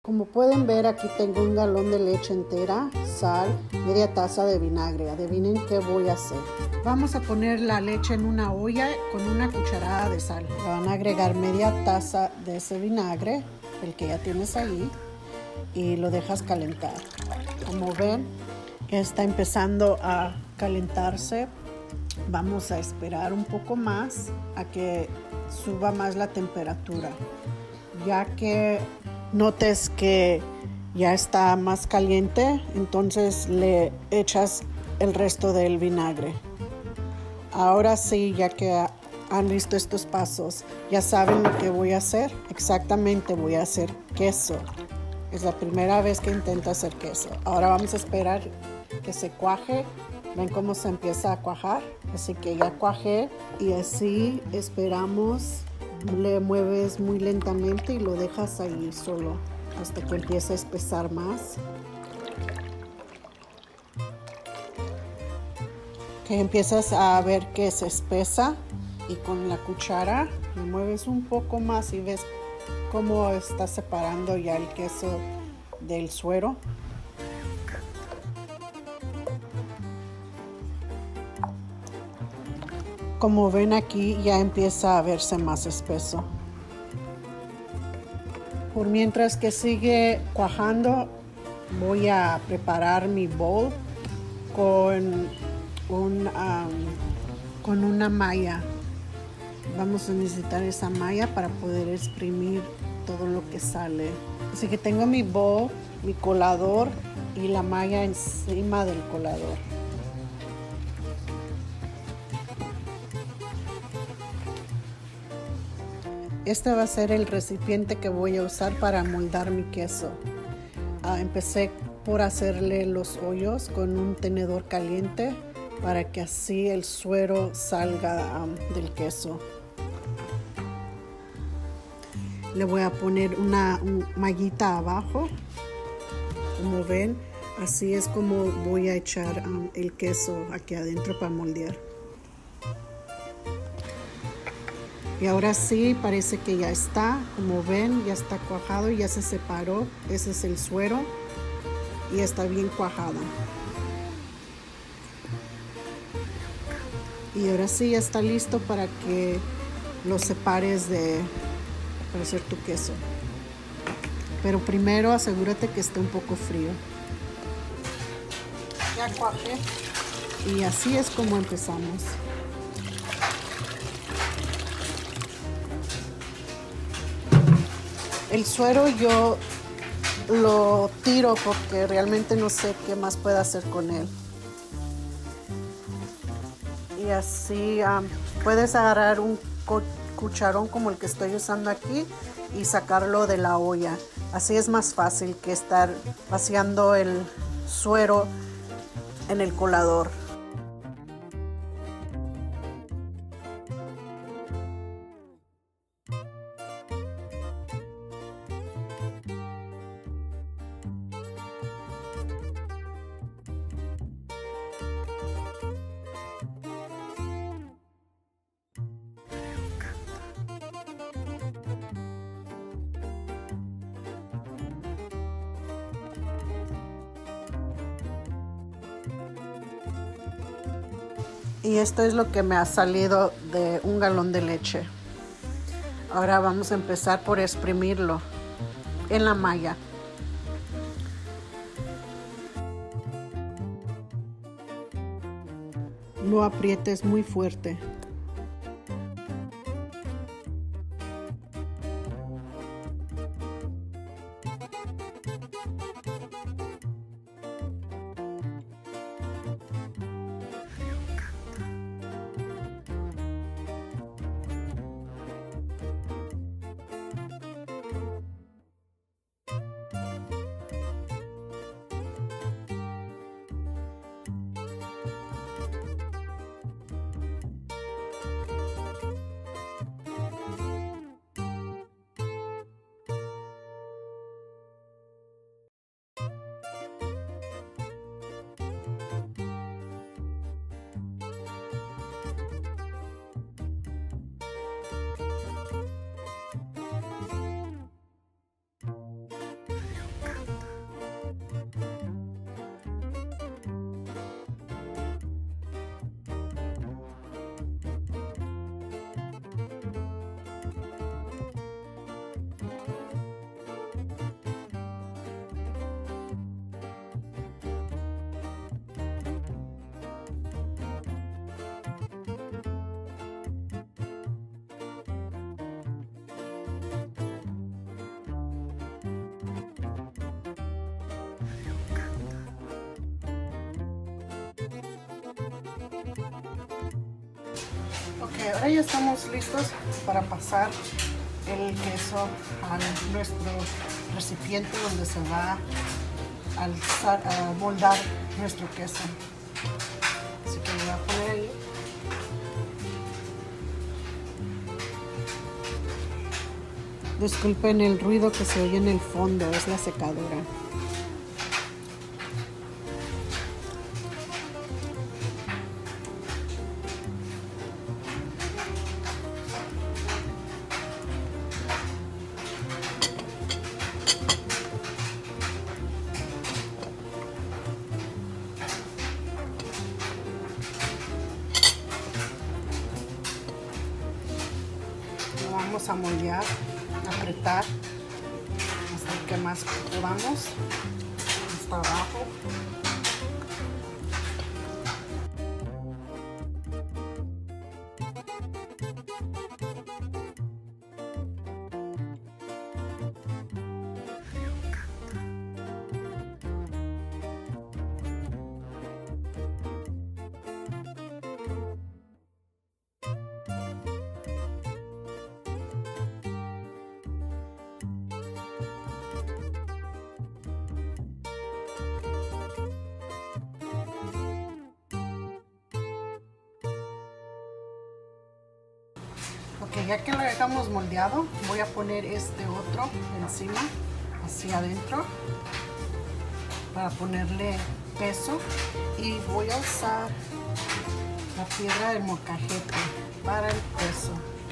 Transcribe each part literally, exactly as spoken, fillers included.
Como pueden ver, aquí tengo un galón de leche entera, sal, media taza de vinagre. Adivinen qué voy a hacer. Vamos a poner la leche en una olla con una cucharada de sal. Le van a agregar media taza de ese vinagre, el que ya tienes ahí, y lo dejas calentar. Como ven, está empezando a calentarse. Vamos a esperar un poco más a que suba más la temperatura. Ya que notes que ya está más caliente, entonces le echas el resto del vinagre. Ahora sí, ya que han visto estos pasos, ya saben lo que voy a hacer. Exactamente, voy a hacer queso. Es la primera vez que intento hacer queso. Ahora vamos a esperar que se cuaje. Ven cómo se empieza a cuajar. Así que ya cuajé y así esperamos. Le mueves muy lentamente y lo dejas ahí solo hasta que empiece a espesar más. Que empiezas a ver que se espesa y con la cuchara le mueves un poco más y ves cómo está separando ya el queso del suero. Como ven aquí ya empieza a verse más espeso. Por mientras que sigue cuajando, voy a preparar mi bowl con, un, um, con una malla. Vamos a necesitar esa malla para poder exprimir todo lo que sale. Así que tengo mi bowl, mi colador y la malla encima del colador. Este va a ser el recipiente que voy a usar para moldar mi queso. Ah, empecé por hacerle los hoyos con un tenedor caliente para que así el suero salga um, del queso. Le voy a poner una, una mallita abajo. Como ven, así es como voy a echar um, el queso aquí adentro para moldear. Y ahora sí, parece que ya está. Como ven, ya está cuajado, ya se separó. Ese es el suero y está bien cuajado. Y ahora sí, ya está listo para que lo separes de para hacer tu queso. Pero primero asegúrate que esté un poco frío. Ya cuajé. Y así es como empezamos. El suero yo lo tiro porque realmente no sé qué más puedo hacer con él. Y así um, puedes agarrar un cucharón como el que estoy usando aquí y sacarlo de la olla. Así es más fácil que estar vaciando el suero en el colador. Y esto es lo que me ha salido de un galón de leche. Ahora vamos a empezar por exprimirlo en la malla. No aprietes muy fuerte. Ok, ahora ya estamos listos para pasar el queso a nuestro recipiente donde se va a, alzar, a moldar nuestro queso. Así que lo voy a poner ahí. Disculpen el ruido que se oye en el fondo, es la secadora. Lo vamos a moldear, apretar hasta el que más podamos, hasta abajo. Ok, ya que lo dejamos moldeado, voy a poner este otro encima, hacia adentro, para ponerle peso, y voy a usar la piedra de molcajete para el peso.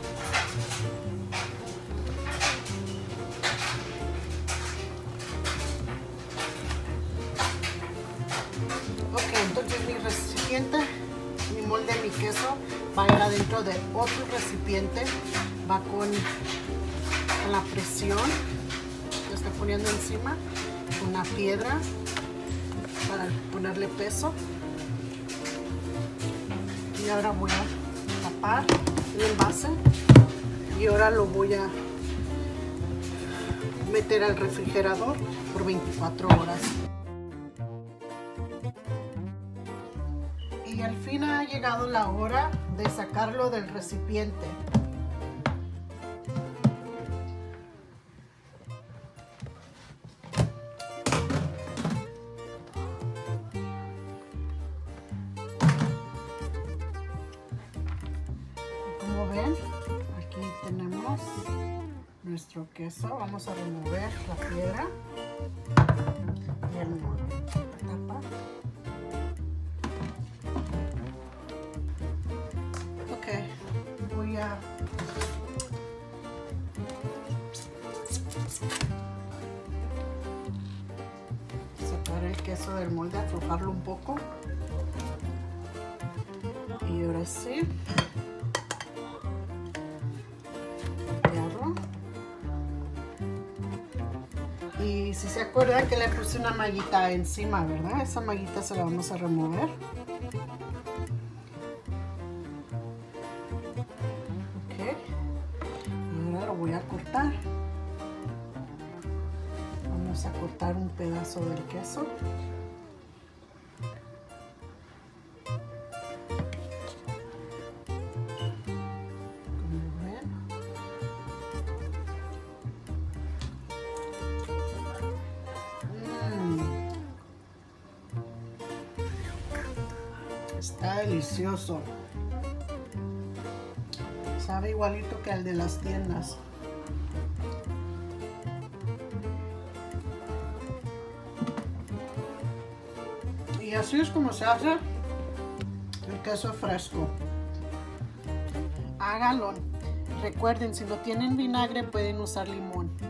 Ok, entonces mi recipiente, mi molde, mi queso va a ir adentro de otro recipiente, va con, con la presión que estoy poniendo encima, una piedra para ponerle peso, y ahora voy a tapar el envase y ahora lo voy a meter al refrigerador por veinticuatro horas. Y al fin ha llegado la hora de sacarlo del recipiente. Como ven, aquí tenemos nuestro queso. Vamos a remover la piedra y el molde. Tapa. Voy a sacar el queso del molde, aflojarlo un poco, y ahora sí limpiarlo. Y si se acuerdan que le puse una mallita encima, ¿verdad? Esa mallita se la vamos a remover. Voy a cortar. Vamos a cortar un pedazo del queso. Como ven. Mm. Está delicioso. Sabe igualito que el de las tiendas. Y así es como se hace el queso fresco. Háganlo. Recuerden, si no tienen vinagre pueden usar limón.